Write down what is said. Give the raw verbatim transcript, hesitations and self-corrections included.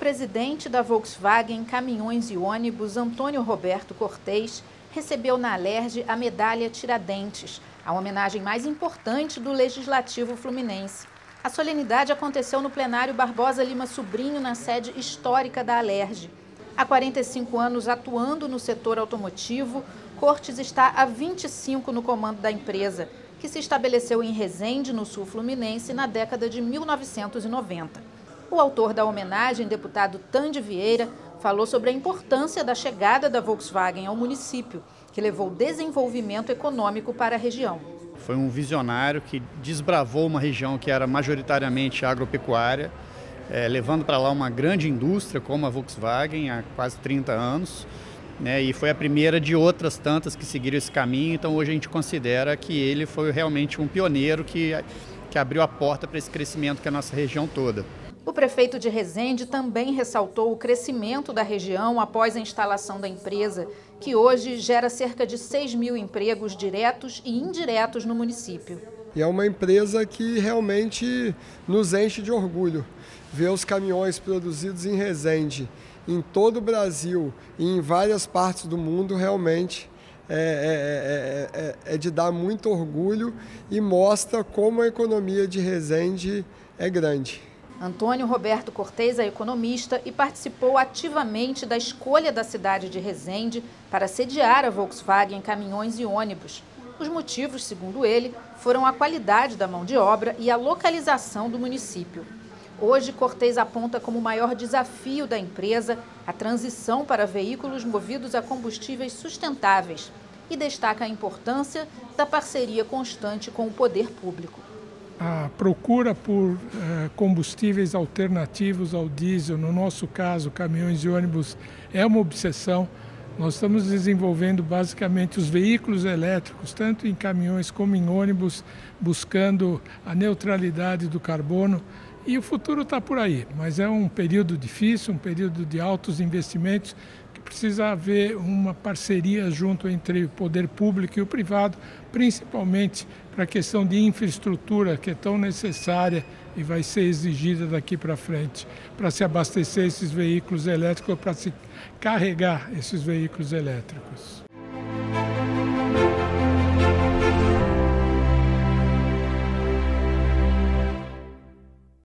presidente da Volkswagen Caminhões e Ônibus, Antônio Roberto Cortez, recebeu na Alerj a medalha Tiradentes, a homenagem mais importante do Legislativo Fluminense. A solenidade aconteceu no plenário Barbosa Lima Sobrinho, na sede histórica da Alerj. Há quarenta e cinco anos atuando no setor automotivo, Cortez está há vinte e cinco no comando da empresa, que se estabeleceu em Resende, no sul fluminense, na década de mil novecentos e noventa. O autor da homenagem, deputado Tande Vieira, falou sobre a importância da chegada da Volkswagen ao município, que levou desenvolvimento econômico para a região. Foi um visionário que desbravou uma região que era majoritariamente agropecuária, é, levando para lá uma grande indústria como a Volkswagen há quase trinta anos, né, e foi a primeira de outras tantas que seguiram esse caminho. Então hoje a gente considera que ele foi realmente um pioneiro que, que abriu a porta para esse crescimento que é a nossa região toda. O prefeito de Resende também ressaltou o crescimento da região após a instalação da empresa, que hoje gera cerca de seis mil empregos diretos e indiretos no município. E é uma empresa que realmente nos enche de orgulho. Ver os caminhões produzidos em Resende, em todo o Brasil e em várias partes do mundo, realmente é, é, é, é de dar muito orgulho e mostra como a economia de Resende é grande. Antônio Roberto Cortez é economista e participou ativamente da escolha da cidade de Resende para sediar a Volkswagen Caminhões e Ônibus. Os motivos, segundo ele, foram a qualidade da mão de obra e a localização do município. Hoje, Cortez aponta como o maior desafio da empresa a transição para veículos movidos a combustíveis sustentáveis e destaca a importância da parceria constante com o poder público. A procura por eh, combustíveis alternativos ao diesel, no nosso caso, caminhões e ônibus, é uma obsessão. Nós estamos desenvolvendo basicamente os veículos elétricos, tanto em caminhões como em ônibus, buscando a neutralidade do carbono. E o futuro está por aí, mas é um período difícil, um período de altos investimentos, que precisa haver uma parceria junto entre o poder público e o privado, principalmente para a questão de infraestrutura, que é tão necessária e vai ser exigida daqui para frente, para se abastecer esses veículos elétricos, para se carregar esses veículos elétricos.